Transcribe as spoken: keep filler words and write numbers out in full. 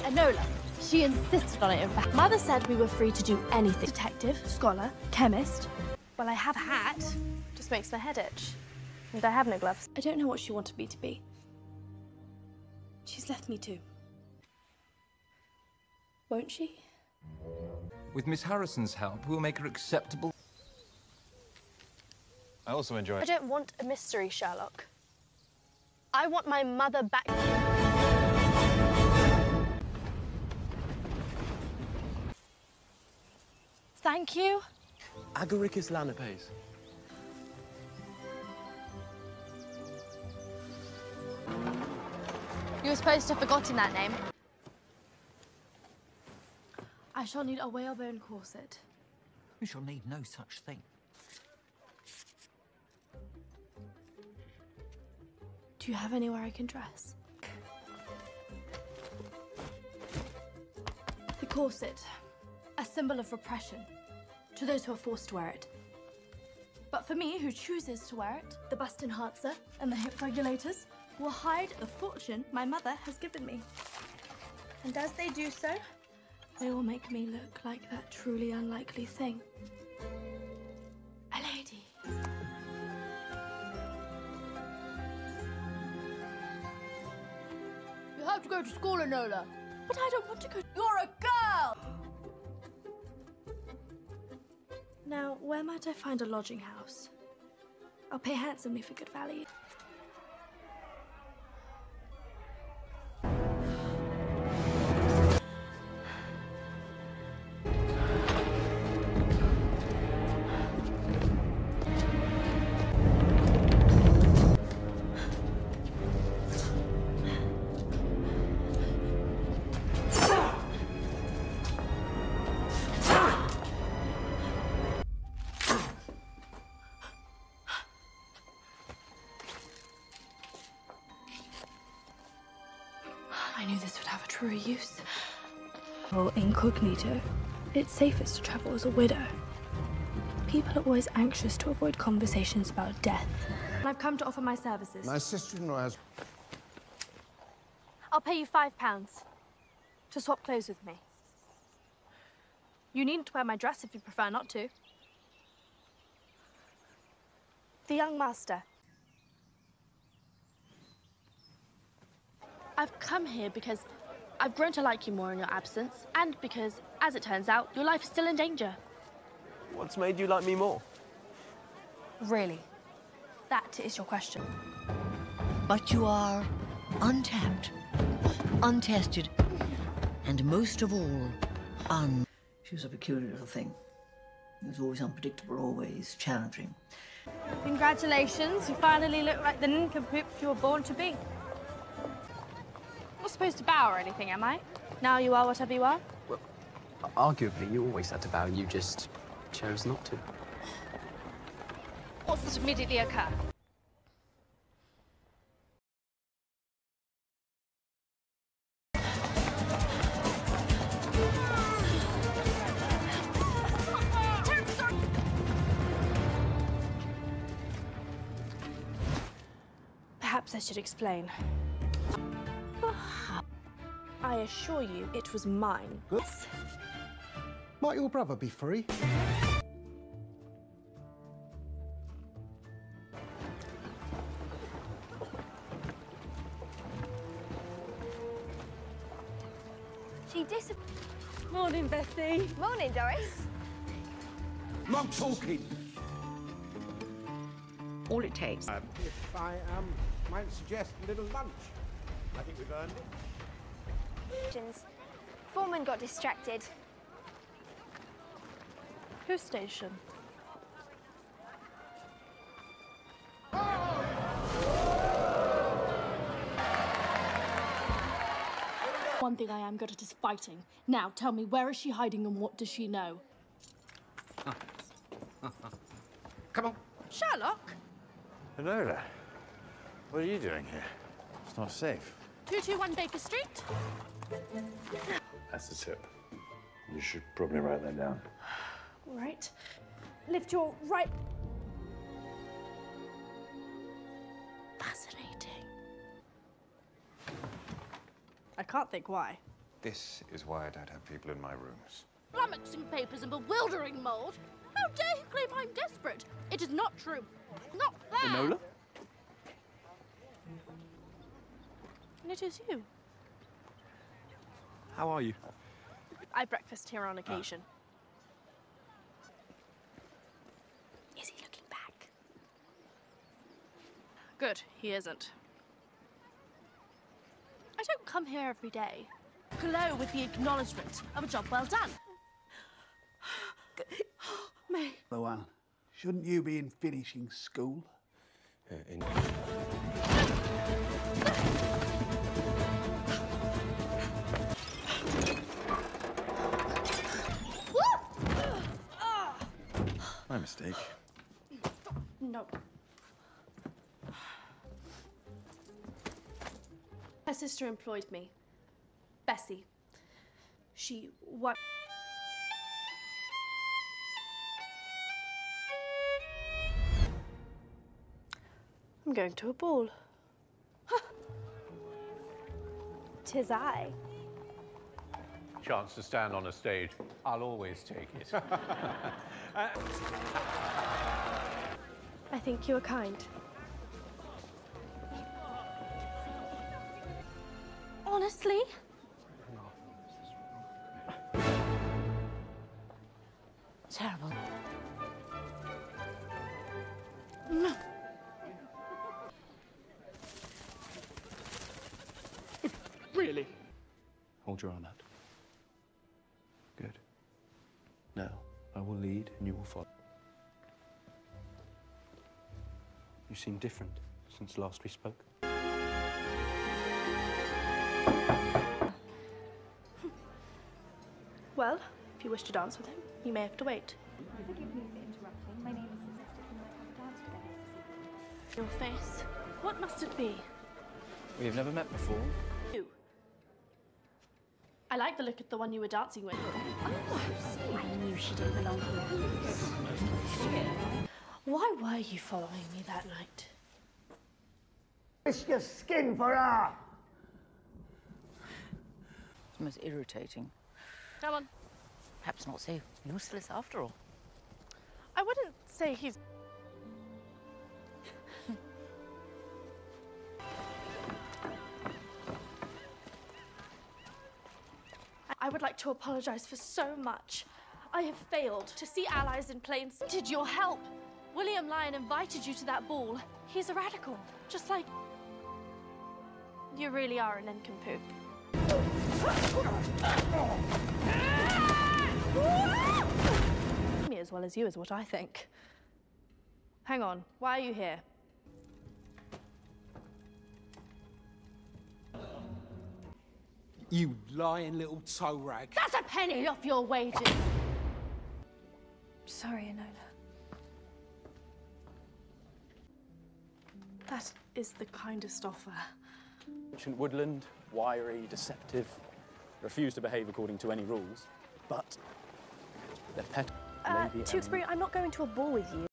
Enola. She insisted on it, in fact. Mother said we were free to do anything. Detective, scholar, chemist. Well, I have a hat. Just makes my head itch. And I have no gloves. I don't know what she wanted me to be. She's left me to. Won't she? With Miss Harrison's help, we'll make her acceptable. I also enjoy... I don't want a mystery, Sherlock. I want my mother back. Thank you. Agaricus lanapes. You were supposed to have forgotten that name. I shall need a whalebone corset. You shall need no such thing. Do you have anywhere I can dress? The corset, a symbol of repression to those who are forced to wear it. But for me, who chooses to wear it, the bust enhancer and the hip regulators will hide the fortune my mother has given me. And as they do so, they will make me look like that truly unlikely thing. A lady. You have to go to school, Enola. But I don't want to go. You're a girl! Now, where might I find a lodging house? I'll pay handsomely for good value. I knew this would have a truer use. Well, incognito. It's safest to travel as a widow. People are always anxious to avoid conversations about death. I've come to offer my services. My sister-in-law has... I'll pay you five pounds to swap clothes with me. You needn't wear my dress if you prefer not to. The young master. I've come here because I've grown to like you more in your absence, and because, as it turns out, your life is still in danger. What's made you like me more? Really? That is your question. But you are untapped, untested, and most of all, un... She was a peculiar little thing. It was always unpredictable, always challenging. Congratulations, you finally look like the nincompoop you were born to be. Not supposed to bow or anything, am I? Now you are whatever you are? Well, arguably, you always had to bow. You just chose not to. What's that immediately occur? Perhaps I should explain. I assure you, it was mine. Good. Might your brother be free? She dis... Morning, Bessie. Morning, Doris. Not talking! all it takes. Um, if I um, might suggest a little lunch. I think we've earned it. Foreman got distracted. Whose station? One thing I am good at is fighting. Now, tell me, where is she hiding and what does she know? Come on. Sherlock? Enola, what are you doing here? It's not safe. two two one Baker Street? That's the tip. You should probably write that down. Right. Lift your right... Fascinating. I can't think why. This is why I don't have people in my rooms. Flummoxing papers and bewildering mold. How dare you claim I'm desperate? It is not true. Not fair. Enola? And it is you. How are you? I breakfast here on occasion. Is he looking back? Good, he isn't. I don't come here every day. Glow with the acknowledgement of a job well done. May. The one. Shouldn't you be in finishing school? Uh, in... My mistake. No. My sister employed me. Bessie. She worked. I'm going to a ball. Tis I. Chance to stand on a stage, I'll always take it. I think you are kind. Honestly? Terrible. No. Really? Hold your arm out. Good. Now, I will lead and you will follow. You seem different since last we spoke. Well, if you wish to dance with him, you may have to wait. Forgive me for interrupting. My name is Sister. Can I dance together? Your face. What must it be? We've never met before. You. I like the look of the one you were dancing with. Oh, I knew she didn't belong here. Why were you following me that night? Risk your skin for her! It's most irritating. Come on. Perhaps not so useless after all. I wouldn't say he's... I would like to apologize for so much. I have failed to see allies in plain sight. Did your help? William Lyon invited you to that ball. He's a radical, just like... You really are a nincompoop. Me as well as you is what I think. Hang on, why are you here? You lying little toe rag. That's a penny off your wages! Sorry, Enola. That is the kindest offer. Ancient woodland, wiry, deceptive, refuse to behave according to any rules, but their pet Uh, lady Tewksbury, I'm not going to a ball with you.